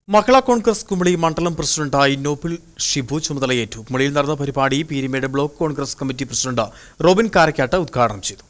മഹിളാ കോൺഗ്രസ് കുമളി മണ്ഡലം പ്രസിഡന്റായി നോബിൾ ഷിബു ചുമതലയേറ്റു. കുമളിയിൽ നടന്ന പരിപാടി Peermade block Congress committee president Robin Karakkattu ഉദ്ഘാടനം ചെയ്തു.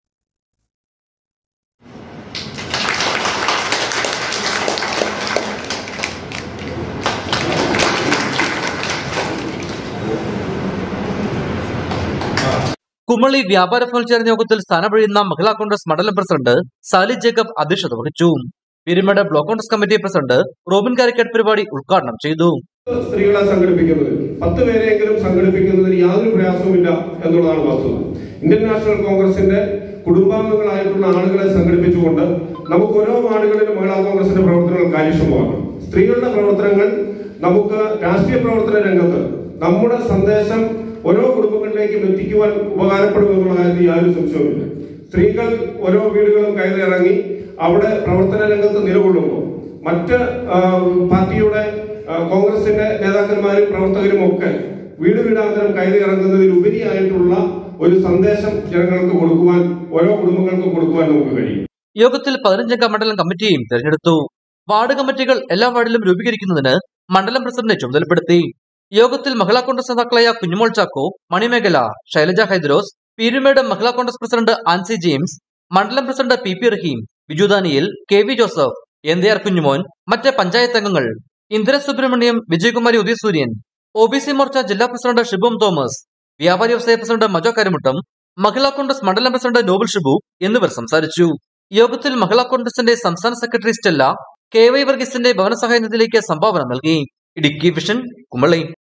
കുമളി വ്യാപാര ഭവനിൽ ചേർന്ന യോഗത്തിൽ സ്ഥാനമൊഴിയുന്ന മഹിളാ കോൺഗ്രസ് മണ്ഡലം പ്രസിഡന്റ് സാലി ജേക്കബ് അധ്യക്ഷത വഹിച്ചു. Peermade block Congress committee president Robin Karakkattu പരിപാടി ഉദ്ഘാടനം ചെയ്തു. സ്ത്രീകളെ സംഘടിപ്പിക്കുന്നത് 10 പേരെങ്കിലും സംഘടിപ്പിക്കുന്നതിന് യാതൊരു പ്രയാസവുമില്ല എന്നുള്ളതാണ് വസ്തുത. ഇന്ത്യൻ നാഷണൽ കോൺഗ്രസിന്റെ കുടുംബാംഗങ്ങളായിട്ടുള്ള ആളുകളെ സംഘടിപ്പിച്ചുകൊണ്ട് നമുക്ക് ഓരോ വാർഡുകളിലും മഹിളാ കോൺഗ്രസിന്റെ പ്രവർത്തനങ്ങൾ കാര്യക്ഷമമാക്കണം. സ്ത്രീകളുടെ പ്രവർത്തനങ്ങൾ നമുക്ക് രാഷ്ട്രീയ പ്രവർത്തന രംഗത്ത് നമ്മുടെ സന്ദേശം ഓരോ കുടുംബങ്ങളിലേക്കും എത്തിക്കുവാൻ ഉപകാരപ്പെടുമെന്നുള്ള കാര്യത്തിൽ യാതൊരു സംശയവുമില്ല. സ്ത്രീകൾ ഓരോ വീടുകളും കയറി ഇറങ്ങി അവിടെ പ്രവർത്തന രംഗത്ത് നിലകൊള്ളുമ്പോൾ മറ്റ് പാർട്ടിയുടെ കോൺഗ്രസിന്റെ നേതാക്കന്മാരും പ്രവർത്തകരും ഒക്കെ വീട് വീടാന്തരം കയറി ഇറങ്ങുന്നതിൽ ഉപരിയായിട്ടുള്ള ഒരു സന്ദേശം ജനങ്ങൾക്ക് കൊടുക്കുവാൻ, ഓരോ കുടുംബങ്ങൾക്കും കൊടുക്കുവാൻ നമുക്ക് കഴിയും. യോഗത്തിൽ 15-അംഗ മണ്ഡലം കമ്മിറ്റിയും തെരഞ്ഞെടുത്തു. വാർഡ് കമ്മിറ്റികൾ എല്ലാ വാർഡിലും രൂപീകരിക്കുന്നതിന് മണ്ഡലം പ്രസിഡന്റിനെ ചുമതലപ്പെടുത്തി. യോഗത്തിൽ മഹിളാ കോൺഗ്രസ് നേതാക്കളായ കുഞ്ഞുമോൾ ചാക്കോ, മണിമേഖല, ശൈലജ ഹൈദ്രോസ്, പീരുമേട് മഹിളാ കോൺഗ്രസ് പ്രസിഡന്റ് ആൻസി ജെയിംസ്, മണ്ഡലം president P Raheem, Biju Daniel, K V Joseph, NDR Kunjumon, മറ്റ് പഞ്ചായത്ത് അംഗങ്ങൾ ഇന്ദിര സുബ്രഹ്മണ്യം, വിജയകുമാരി ഉദയസൂര്യൻ, OBC മോർച്ച ജില്ലാ പ്രസിഡന്റ് ഷിബും തോമസ്, വ്യാപാരി വ്യവസായ പ്രസിഡന്റ് മജോ കരുമുട്ടം, മഹിളാ കോൺഗ്രസ് മണ്ഡലം പ്രസിഡന്റ് നോബിൾ ഷിബു എന്നിവർ സംസാരിച്ചു. യോഗത്തിൽ മഹിളാ കോൺഗ്രസിന്റെ സംസ്ഥാന സെക്രട്ടറി സ്റ്റെല്ല KY വർഗീസിന്റെ ഭവന സഹായ നിധിയിലേക്ക് സംഭാവന നൽകി. ഇടുക്കി വിഷൻ, കുമളി.